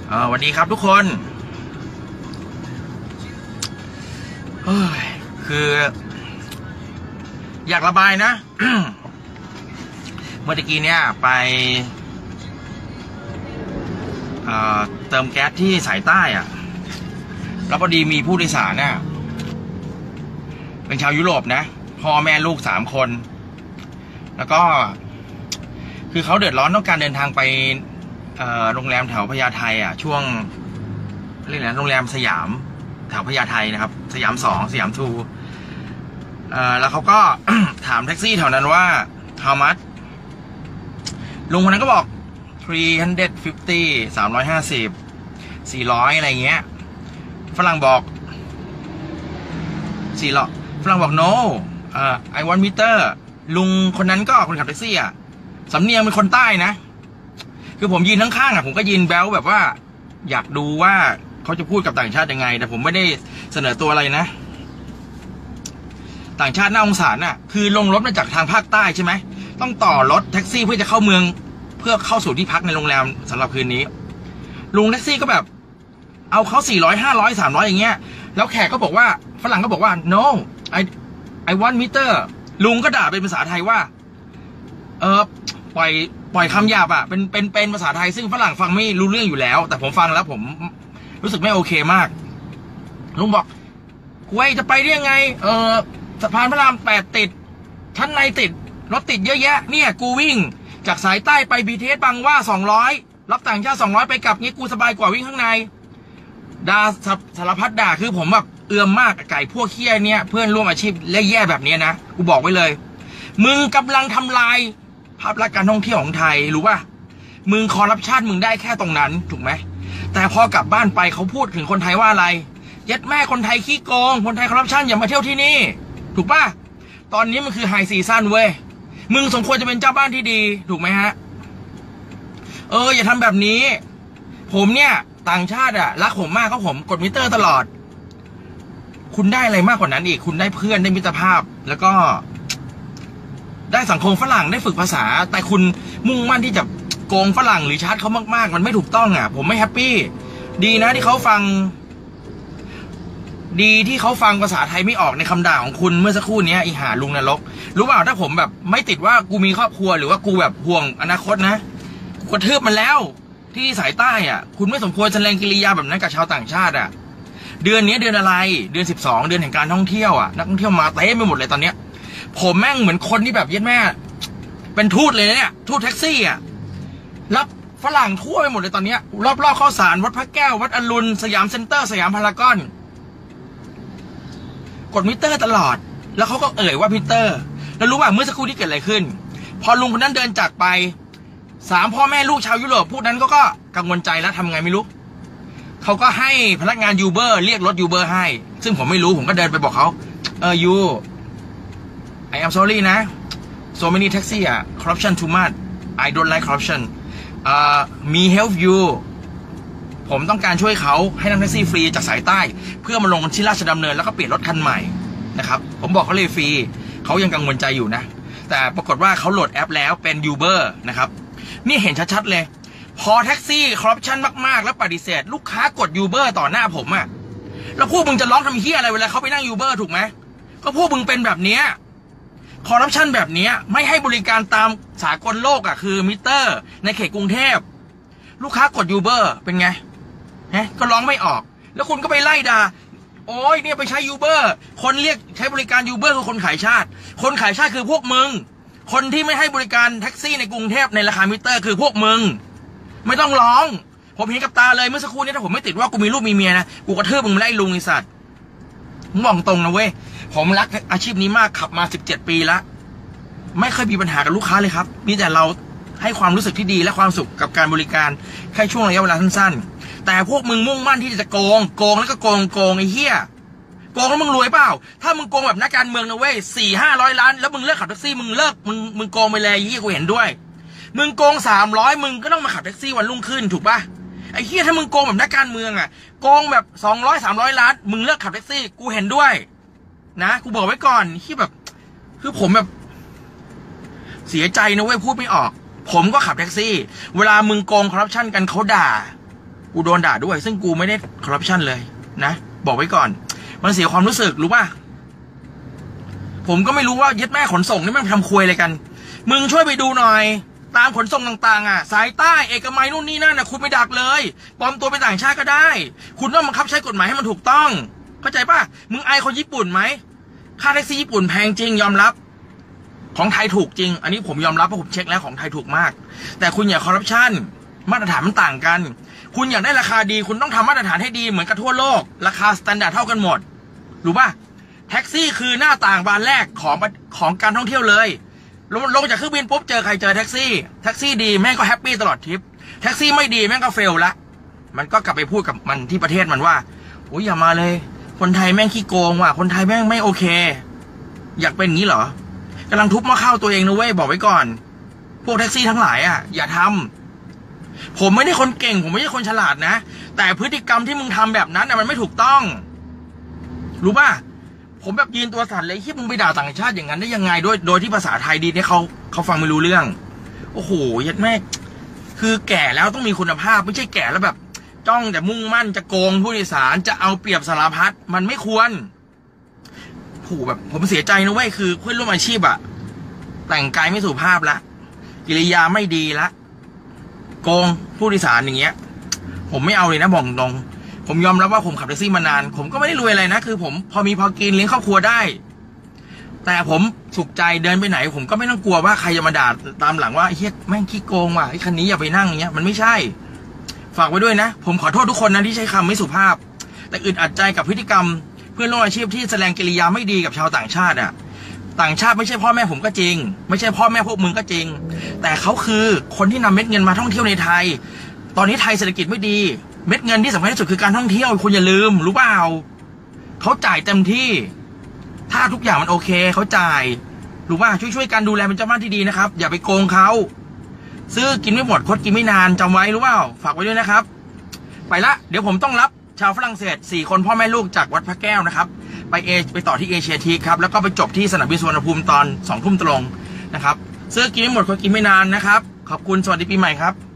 วันนี้ครับทุกคนคืออยากระบายนะ เมื่อกี้เนี่ยไปเติมแก๊สที่สายใต้อะแล้วพอดีมีผู้โดยสารเนี่ยเป็นชาวยุโรปนะพ่อแม่ลูก3 คนแล้วก็คือเขาเดือดร้อนต้องการเดินทางไปโรงแรมแถวพญาไทอ่ะช่วงเรียกอะไรโรงแรมสยามแถวพญาไทนะครับสยาม2สยาม2แล้วเขาก็ ถามแท็กซี่แถวนั้นว่า how much ลุงคนนั้นก็บอก350 350 400อะไรเงี้ยฝรั่งบอก400ฝรั่งบอก no I want meter ลุงคนนั้นก็คนขับแท็กซี่อ่ะสำเนียงเป็นคนใต้นะคือผมยืนข้างๆอ่ะผมก็ยืนแบ๊วแบบว่าอยากดูว่าเขาจะพูดกับต่างชาติยังไงแต่ผมไม่ได้เสนอตัวอะไรนะต่างชาติน่าสงสารน่ะคือลงรถมาจากทางภาคใต้ใช่ไหมต้องต่อรถแท็กซี่เพื่อจะเข้าเมืองเพื่อเข้าสู่ที่พักในโรงแรมสำหรับคืนนี้ลุงแท็กซี่ก็แบบเอาเขา400 500 300อย่างเงี้ยแล้วแขกก็บอกว่าฝรั่งก็บอกว่า no I want meter ลุงก็ด่าเป็นภาษาไทยว่าปล่อยคำหยาบอ่ะเป็นภาษาไทยซึ่งฝรั่งฟังไม่รู้เรื่องอยู่แล้วแต่ผมฟังแล้วผมรู้สึกไม่โอเคมากลุงบอกกูจะไปได้ยังไงสะพานพระราม8ติดชั้นในติดรถติดเยอะแยะเนี่ยกูวิ่งจากสายใต้ไป BTS บางว่า200รับต่างชาติ200ไปกลับงี้กูสบายกว่าวิ่งข้างในด่าสารพัดด่าคือผมแบบเอื่อมมากไก่พวกเคี้ยเนี่ยเพื่อนร่วมอาชีพและแย่แบบนี้นะกูบอกไว้เลยมึงกำลังทำลายภาพลักษณ์การท่องเที่ยวของไทยรู้ป่ะมึงคอร์รัปชันมึงได้แค่ตรงนั้นถูกไหมแต่พอกลับบ้านไปเขาพูดถึงคนไทยว่าอะไรยัดแม่คนไทยขี้โกงคนไทยคอร์รัปชันอย่ามาเที่ยวที่นี่ถูกป่ะตอนนี้มันคือไฮซีซั่นเว้ยมึงสมควรจะเป็นเจ้าบ้านที่ดีถูกไหมฮะอย่าทำแบบนี้ผมเนี่ยต่างชาติอ่ะรักผมมากเขาผมกดมิเตอร์ตลอดคุณได้อะไรมากกว่านั้นอีกคุณได้เพื่อนได้มิตรภาพแล้วก็ได้สังคมฝรั่งได้ฝึกภาษาแต่คุณมุ่งมั่นที่จะโกงฝรั่งหรือชาร์จเขามากๆมันไม่ถูกต้องอ่ะผมไม่แฮปปี้ดีนะที่เขาฟังภาษาไทยไม่ออกในคำด่าของคุณเมื่อสักครู่นี้อีหาลุงนรกรู้เปล่าถ้าผมแบบไม่ติดว่ากูมีครอบครัวหรือว่ากูแบบห่วงอนาคตนะกูกระทืบมันแล้วที่สายใต้อ่ะคุณไม่สมควรแสดงกิริยาแบบนั้นกับชาวต่างชาติอ่ะเดือนนี้เดือนอะไรเดือน12เดือนแห่งการท่องเที่ยวอ่ะนักท่องเที่ยวมาเต็มไปหมดเลยตอนเนี้ยผมแม่งเหมือนคนที่แบบเย็ดแม่เป็นทูตเลยเนี่ยทูตแท็กซี่อ่ะรับฝรั่งทั่วไปหมดเลยตอนเนี้ยรอบๆข้าวสารวัดพระแก้ววัดอรุณสยามเซ็นเตอร์สยามพารากอนกดมิเตอร์ตลอดแล้วเขาก็ว่ามิเตอร์แล้วรู้ว่าเมื่อสักครู่ที่เกิดอะไรขึ้นพอลุงคนนั้นเดินจากไป3 พ่อแม่ลูกชาวยุโรปพวกนั้นก็กังวลใจแล้วทำไงไม่รู้เขาก็ให้พนักงานยูเบอร์เรียกรถยูเบอร์ให้ซึ่งผมไม่รู้ผมก็เดินไปบอกเขาyou I am sorry นะ so many taxi corruption too much I don't like corruption me help you ผมต้องการช่วยเขาให้นั่งแท็กซี่ฟรีจากสายใต้เพื่อมาลงที่ราชดำเนินแล้วก็เปลี่ยนรถคันใหม่นะครับผมบอกเขาเลยฟรีเขายังกังวลใจอยู่นะแต่ปรากฏว่าเขาโหลดแอปแล้วเป็น Uber นะครับนี่เห็นชัดๆเลยพอแท็กซี่คอร์รัปชันมากๆแล้วปฏิเสธลูกค้ากด Uber ต่อหน้าผมอะแล้วพวกมึงจะร้องทำเหี้ยอะไรเวลาเขาไปนั่ง Uber ถูกไหมก็พวกมึงเป็นแบบนี้คอร์รัปชันแบบนี้ไม่ให้บริการตามสากลโลกอ่ะคือมิเตอร์ในเขตกรุงเทพลูกค้ากดยูเบอร์เป็นไงก็ร้องไม่ออกแล้วคุณก็ไปไล่ด่าโอ้ยเนี่ยไปใช้ยูเบอร์คนเรียกใช้บริการยูเบอร์คือคนขายชาติคนขายชาติคือพวกมึงคนที่ไม่ให้บริการแท็กซี่ในกรุงเทพในราคามิเตอร์คือพวกมึงไม่ต้องร้องผมเห็นกับตาเลยเมื่อสักครู่นี้ถ้าผมไม่ติดว่ากูมีลูกมีเมียนะกูกระทืบมึงไล่ลุงไอ้สัตว์มึงมองตรงนะเว้ยผมรักอาชีพนี้มากขับมา17 ปีแล้วไม่เคยมีปัญหากับลูกค้าเลยครับมีแต่เราให้ความรู้สึกที่ดีและความสุขกับการบริการแค่ช่วงระยะเวลาสั้นๆแต่พวกมึงมุ่งมั่นที่จะโกงแล้วก็โกงไอ้เหี้ยโกงแล้วมึงรวยเปล่าถ้ามึงโกงแบบนักการเมืองนะเว้ย400-500 ล้านแล้วมึงเลิกขับแท็กซี่มึงเลิกมึงโกงไปเลยไอ้เหี้ยกูเห็นด้วยมึงโกง300มึงก็ต้องมาขับแท็กซี่วันรุ่งขึ้นถูกป่ะไอ้เหี้ยถ้ามึงโกงแบบนักการเมืองอ่ะโกงแบบ200-300 ล้านมึงเลิกขับแท็กซี่กูเห็นด้วยนะกูบอกไว้ก่อนที่แบบคือผมแบบเสียใจนะเว้ยพูดไม่ออกผมก็ขับแท็กซี่เวลามึงโกงคอร์รัปชันกันเขาด่ากูโดนด่าด้วยซึ่งกูไม่ได้คอร์รัปชันเลยนะบอกไว้ก่อนมันเสียความรู้สึกรู้ป่ะผมก็ไม่รู้ว่ายึดแม่ขนส่งนี่มันทำควยอะไรกันมึงช่วยไปดูหน่อยตามขนส่งต่างๆสายใต้เอกมัยนู่นนี่นั่นคุณไม่ดักเลยปลอมตัวเป็นต่างชาติก็ได้คุณต้องบังคับใช้กฎหมายให้มันถูกต้องเข้าใจป่ะมึงอายคนญี่ปุ่นไหมค่าแท็กซี่ญี่ปุ่นแพงจริงยอมรับของไทยถูกจริงอันนี้ผมยอมรับเพราะผมเช็คแล้วของไทยถูกมากแต่คุณอย่าคอร์รัปชันมาตรฐานมันต่างกันคุณอยากได้ราคาดีคุณต้องทำมาตรฐานให้ดีเหมือนกับทั่วโลกราคาสแตนดาร์ดเท่ากันหมดรู้ป่ะแท็กซี่คือหน้าต่างบานแรกของการท่องเที่ยวเลยลงจากเครื่องบินปุ๊บเจอใครเจอแท็กซี่ดีแม่งก็แฮปปี้ตลอดทริปแท็กซี่ไม่ดีแม่งก็เฟลละมันก็กลับไปพูดกับมันที่ประเทศมันว่าโอ้ยอย่ามาเลยคนไทยแม่งขี้โกงว่ะคนไทยแม่งไม่โอเคอยากเป็นอย่างนี้เหรอกำลังทุบหม้อข้าวตัวเองนะเว้ยบอกไว้ก่อนพวกแท็กซี่ทั้งหลายอย่าทำผมไม่ได้คนเก่งผมไม่ใช่คนฉลาดนะแต่พฤติกรรมที่มึงทำแบบนั้นมันไม่ถูกต้องรู้ป่ะผมแบบยืนตัวสั่นเลยที่มึงไปด่าต่างชาติอย่างนั้นได้ยังไงโดยที่ภาษาไทยดีเนี่ยเขาฟังไม่รู้เรื่องโอ้โหยัดแม่คือแก่แล้วต้องมีคุณภาพไม่ใช่แก่แล้วแบบจ้องแต่มุ่งมั่นจะโกงผู้โดยสารจะเอาเปรียบสารพัดมันไม่ควรผูแบบผมเสียใจนะเว้ยคือเพื่อนร่วมอาชีพแต่งกายไม่สุภาพละกิริยาไม่ดีละโกงผู้โดยสารอย่างเงี้ยผมไม่เอาเลยนะบอกตรงผมยอมรับว่าผมขับแท็กซี่มานานผมก็ไม่ได้รวยอะไรนะคือผมพอมีพอกินเลี้ยงครอบครัวได้แต่ผมสุขใจเดินไปไหนผมก็ไม่ต้องกลัวว่าใครจะมาด่าตามหลังว่าเฮียแม่งขี้โกงว่ะไอ้คันนี้อย่าไปนั่งอย่างเงี้ยมันไม่ใช่ฝากไว้ด้วยนะผมขอโทษทุกคนนะที่ใช้คำไม่สุภาพแต่อึดอัดใจกับพฤติกรรมเพื่อนร่วมอาชีพที่แสดงกิริยาไม่ดีกับชาวต่างชาติต่างชาติไม่ใช่พ่อแม่ผมก็จริงไม่ใช่พ่อแม่พวกมึงก็จริงแต่เขาคือคนที่นำเม็ดเงินมาท่องเที่ยวในไทยตอนนี้ไทยเศรษฐกิจไม่ดีเม็ดเงินที่สำคัญที่สุดคือการท่องเที่ยวคุณอย่าลืมรู้เปล่าเขาจ่ายเต็มที่ถ้าทุกอย่างมันโอเคเขาจ่ายรู้ป่ะช่วยกันดูแลเป็นเจ้าบ้านที่ดีนะครับอย่าไปโกงเขาซื้อกินไม่หมดคดกินไม่นานจำไว้รู้เปล่าฝากไว้ด้วยนะครับไปละเดี๋ยวผมต้องรับชาวฝรั่งเศส4 คนพ่อแม่ลูกจากวัดพระแก้วนะครับไปต่อที่เอเชียทีครับแล้วก็ไปจบที่สนามบินสุวรรณภูมิตอน 20:00 น.นะครับซื้อกินไม่หมดคดกินไม่นานนะครับขอบคุณสวัสดีปีใหม่ครับ